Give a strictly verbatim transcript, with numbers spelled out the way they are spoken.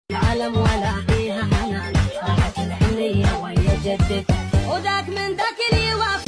العالم ولا فيها حنان، راحت الحنية ويا جدك وذاك من ذاك اللي يوافق